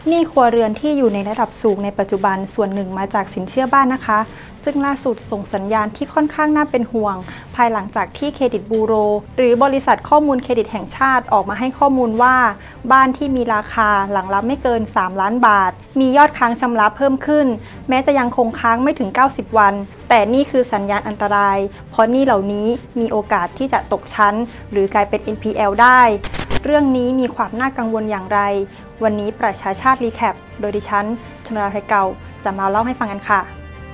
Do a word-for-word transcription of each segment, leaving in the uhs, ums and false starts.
หนี้ครัวเรือนที่อยู่ในระดับสูงในปัจจุบันส่วนหนึ่งมาจากสินเชื่อบ้านนะคะซึ่งล่าสุดส่งสัญญาณที่ค่อนข้างน่าเป็นห่วงภายหลังจากที่เครดิตบูโรหรือบริษัทข้อมูลเครดิตแห่งชาติออกมาให้ข้อมูลว่าบ้านที่มีราคาหลังละไม่เกินสามล้านบาทมียอดค้างชำระเพิ่มขึ้นแม้จะยังคงค้างไม่ถึงเก้าสิบวันแต่นี่คือสัญญาณอันตรายเพราะหนี้เหล่านี้มีโอกาสที่จะตกชั้นหรือกลายเป็น เอ็น พี แอล ได้เรื่องนี้มีความน่ากังวลอย่างไรวันนี้ประชาชาติรีแคปโดยดิฉันชนราไทยเก่าจะมาเล่าให้ฟังกันค่ะ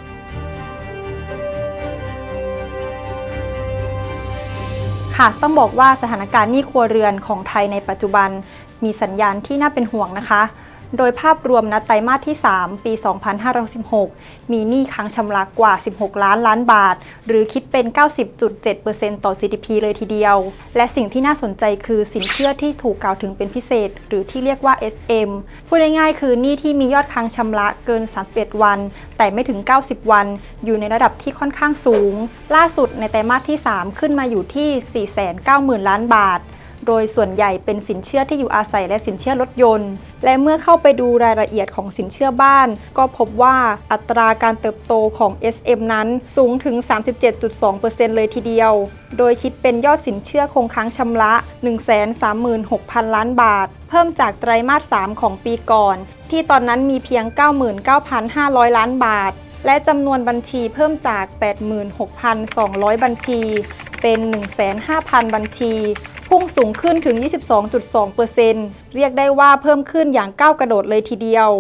ค่ะต้องบอกว่าสถานการณ์หนี้ครัวเรือนของไทยในปัจจุบันมีสัญญาณที่น่าเป็นห่วงนะคะโดยภาพรวมณไตรมาสที่สามปีสองพันห้าร้อยหกสิบหกมีหนี้ค้างชำระกว่าสิบหกล้านล้านบาทหรือคิดเป็น เก้าสิบจุดเจ็ดเปอร์เซ็นต์ ต่อ จี ดี พี เลยทีเดียวและสิ่งที่น่าสนใจคือสินเชื่อที่ถูกกล่าวถึงเป็นพิเศษหรือที่เรียกว่า เอส เอ็ม พูดง่ายๆคือหนี้ที่มียอดค้างชำระเกินสามสิบเอ็ดวันแต่ไม่ถึงเก้าสิบวันอยู่ในระดับที่ค่อนข้างสูงล่าสุดในไตรมาสที่สามขึ้นมาอยู่ที่ สี่แสนเก้าหมื่นล้านบาทโดยส่วนใหญ่เป็นสินเชื่อที่อยู่อาศัยและสินเชื่อรถยนต์และเมื่อเข้าไปดูรายละเอียดของสินเชื่อบ้านก็พบว่าอัตราการเติบโตของ เอส เอ็ม นั้นสูงถึง สามสิบเจ็ดจุดสองเปอร์เซ็นต์ เลยทีเดียวโดยคิดเป็นยอดสินเชื่อคงค้างชำระ หนึ่งแสนสามหมื่นหกพัน ล้านบาทเพิ่มจากไตรมาสสามของปีก่อนที่ตอนนั้นมีเพียง เก้าหมื่นเก้าพันห้าร้อย ล้านบาทและจำนวนบัญชีเพิ่มจาก แปดหมื่นหกพันสองร้อย บัญชีเป็น หนึ่งแสนห้าพัน บัญชีพุ่งสูงขึ้นถึง ยี่สิบสองจุดสองเปอร์เซ็นต์ เรียกได้ว่าเพิ่มขึ้นอย่างก้าวกระโดดเลยทีเดียว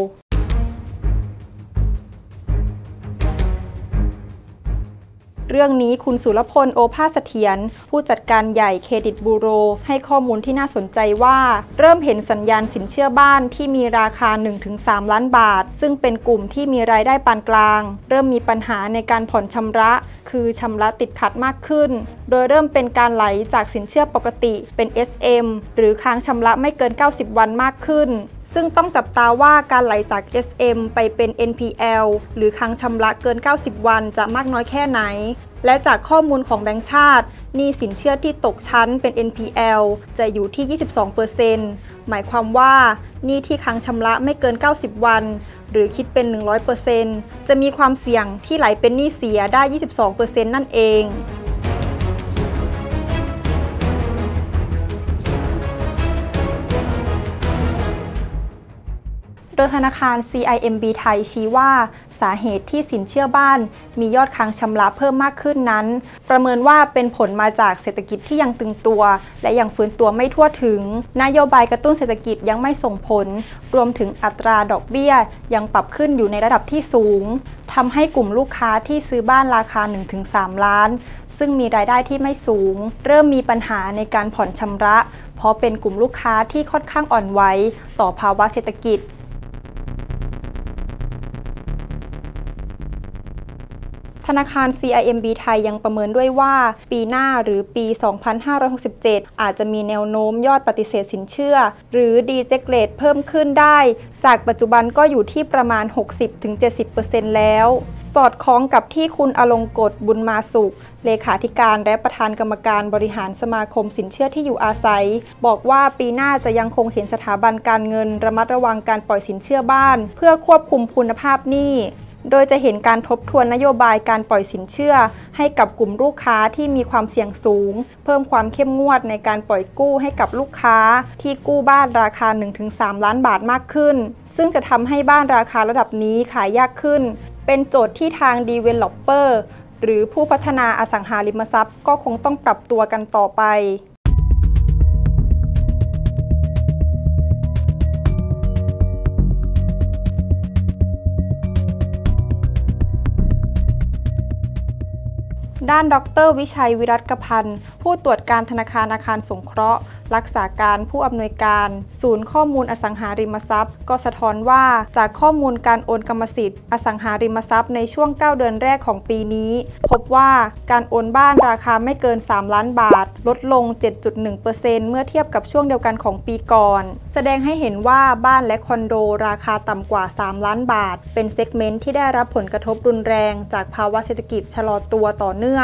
เรื่องนี้คุณสุรพลโอภาสเสถียรผู้จัดการใหญ่เครดิตบูโรให้ข้อมูลที่น่าสนใจว่าเริ่มเห็นสัญญาณสินเชื่อบ้านที่มีราคา หนึ่งถึงสาม ล้านบาทซึ่งเป็นกลุ่มที่มีรายได้ปานกลางเริ่มมีปัญหาในการผ่อนชำระคือชำระติดขัดมากขึ้นโดยเริ่มเป็นการไหลจากสินเชื่อปกติเป็น เอส เอ็ม หรือค้างชำระไม่เกินเก้าสิบวันมากขึ้นซึ่งต้องจับตาว่าการไหลจาก เอส เอ็ม ไปเป็น เอ็น พี แอล หรือค้างชำระเกินเก้าสิบวันจะมากน้อยแค่ไหนและจากข้อมูลของแบงก์ชาติหนี้สินเชื่อที่ตกชั้นเป็น เอ็น พี แอล จะอยู่ที่ ยี่สิบสองเปอร์เซ็นต์ หมายความว่าหนี้ที่ค้างชำระไม่เกินเก้าสิบวันหรือคิดเป็น หนึ่งร้อยเปอร์เซ็นต์ จะมีความเสี่ยงที่ไหลเป็นหนี้เสียได้ ยี่สิบสองเปอร์เซ็นต์ นั่นเองโดยธนาคาร ซี ไอ เอ็ม บี ไทยชี้ว่าสาเหตุที่สินเชื่อบ้านมียอดค้างชำระเพิ่มมากขึ้นนั้นประเมินว่าเป็นผลมาจากเศรษฐกิจที่ยังตึงตัวและยังฟื้นตัวไม่ทั่วถึงนโยบายกระตุ้นเศรษฐกิจยังไม่ส่งผลรวมถึงอัตราดอกเบี้ยยังปรับขึ้นอยู่ในระดับที่สูงทำให้กลุ่มลูกค้าที่ซื้อบ้านราคา หนึ่งถึงสาม ล้านซึ่งมีรายได้ที่ไม่สูงเริ่มมีปัญหาในการผ่อนชำระเพราะเป็นกลุ่มลูกค้าที่ค่อนข้างอ่อนไหวต่อภาวะเศรษฐกิจธนาคาร ซี ไอ เอ็ม บี ไทยยังประเมินด้วยว่าปีหน้าหรือปี สองพันห้าร้อยหกสิบเจ็ด อาจจะมีแนวโน้มยอดปฏิเสธสินเชื่อหรือ Reject Rate เพิ่มขึ้นได้จากปัจจุบันก็อยู่ที่ประมาณ หกสิบถึงเจ็ดสิบเปอร์เซ็นต์ แล้วสอดคล้องกับที่คุณอลงกฎบุญมาสุขเลขาธิการและประธานกรรมการบริหารสมาคมสินเชื่อที่อยู่อาศัยบอกว่าปีหน้าจะยังคงเห็นสถาบันการเงินระมัดระวังการปล่อยสินเชื่อบ้านเพื่อควบคุมคุณภาพหนี้โดยจะเห็นการทบทวนนโยบายการปล่อยสินเชื่อให้กับกลุ่มลูกค้าที่มีความเสี่ยงสูงเพิ่มความเข้มงวดในการปล่อยกู้ให้กับลูกค้าที่กู้บ้านราคา หนึ่งถึงสาม ล้านบาทมากขึ้นซึ่งจะทำให้บ้านราคาระดับนี้ขายยากขึ้นเป็นโจทย์ที่ทาง Developer หรือผู้พัฒนาอสังหาริมทรัพย์ก็คงต้องปรับตัวกันต่อไปด้านดร.วิชัยวิรัตพันธ์ผู้ตรวจการธนาคารอาคารสงเคราะห์รักษาการผู้อำนวยการศูนย์ข้อมูลอสังหาริมทรัพย์ก็สะท้อนว่าจากข้อมูลการโอนกรรมสิทธิ์อสังหาริมทรัพย์ในช่วงเก้าเดือนแรกของปีนี้พบว่าการโอนบ้านราคาไม่เกินสามล้านบาทลดลง เจ็ดจุดหนึ่งเปอร์เซ็นต์ เมื่อเทียบกับช่วงเดียวกันของปีก่อนแสดงให้เห็นว่าบ้านและคอนโดราคาต่ำกว่าสามล้านบาทเป็นเซกเมนต์ที่ได้รับผลกระทบรุนแรงจากภาวะเศรษฐกิจชะลอตัวต่อเนื่อง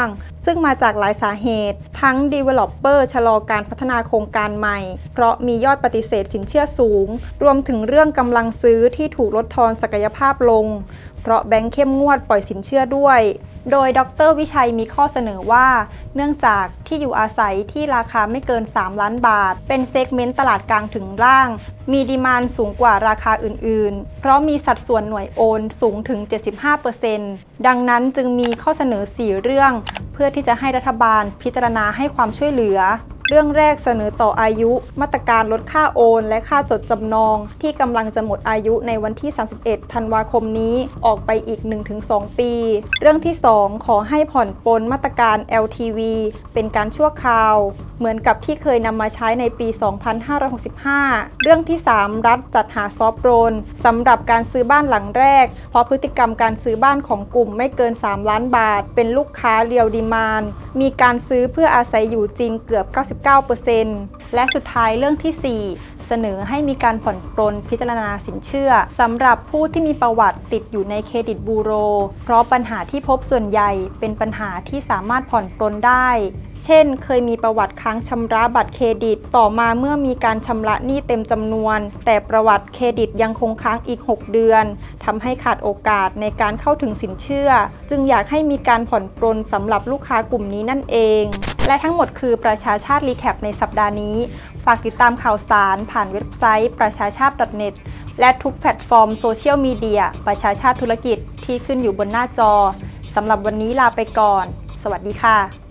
ซึ่งมาจากหลายสาเหตุทั้ง Developer ชะลอการพัฒนาโครงการใหม่เพราะมียอดปฏิเสธสินเชื่อสูงรวมถึงเรื่องกำลังซื้อที่ถูกลดทอนศักยภาพลงเพราะแบงก์เข้มงวดปล่อยสินเชื่อด้วยโดยดร.วิชัยมีข้อเสนอว่าเนื่องจากที่อยู่อาศัยที่ราคาไม่เกินสามล้านบาทเป็นเซกเมนต์ตลาดกลางถึงล่างมีดีมานด์สูงกว่าราคาอื่นๆเพราะมีสัดส่วนหน่วยโอนสูงถึง เจ็ดสิบห้าเปอร์เซ็นต์ ดังนั้นจึงมีข้อเสนอสี่เรื่องเพื่อที่จะให้รัฐบาลพิจารณาให้ความช่วยเหลือเรื่องแรกเสนอต่ออายุมาตรการลดค่าโอนและค่าจดจำนองที่กำลังจะหมดอายุในวันที่สามสิบเอ็ดธันวาคมนี้ออกไปอีก หนึ่งถึงสอง ปีเรื่องที่สองขอให้ผ่อนปลนมาตรการ แอล ที วี เป็นการชั่วคราวเหมือนกับที่เคยนำมาใช้ในปี สองพันห้าร้อยหกสิบห้า เรื่องที่สามรัฐจัดหาซอฟต์โลนสำหรับการซื้อบ้านหลังแรกเพราะพฤติกรรมการซื้อบ้านของกลุ่มไม่เกินสามล้านบาทเป็นลูกค้าเรียลดีมานด์มีการซื้อเพื่ออาศัยอยู่จริงเกือบ เก้าสิบเก้าเปอร์เซ็นต์ และสุดท้ายเรื่องที่สี่เสนอให้มีการผ่อนปลนพิจารณาสินเชื่อสำหรับผู้ที่มีประวัติติดอยู่ในเครดิตบูโรเพราะปัญหาที่พบส่วนใหญ่เป็นปัญหาที่สามารถผ่อนปลนได้เช่นเคยมีประวัติค้างชำระบัตรเครดิตต่อมาเมื่อมีการชำระหนี้เต็มจำนวนแต่ประวัติเครดิตยังคงค้างอีกหกเดือนทำให้ขาดโอกาสในการเข้าถึงสินเชื่อจึงอยากให้มีการผ่อนปลนสำหรับลูกค้ากลุ่มนี้นั่นเองและทั้งหมดคือประชาชาติรีแคปในสัปดาห์นี้ฝากติดตามข่าวสารผ่านเว็บไซต์ประชาชาติ .net และทุกแพลตฟอร์มโซเชียลมีเดียประชาชาติธุรกิจที่ขึ้นอยู่บนหน้าจอสำหรับวันนี้ลาไปก่อนสวัสดีค่ะ